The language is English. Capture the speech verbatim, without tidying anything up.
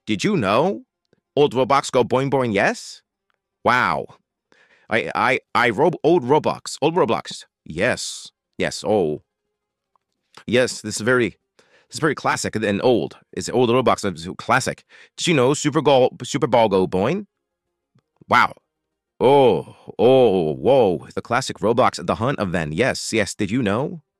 Did you know? Old Roblox go boing boing, yes? Wow. I I I rob old Roblox. Old Roblox. Yes. Yes. Oh. Yes, this is very this is very classic and old. It's old Roblox. It's classic. Did you know Super Ball Super Ball go boing? Wow. Oh, oh, whoa. The classic Roblox The Hunt event. Yes, yes. Did you know?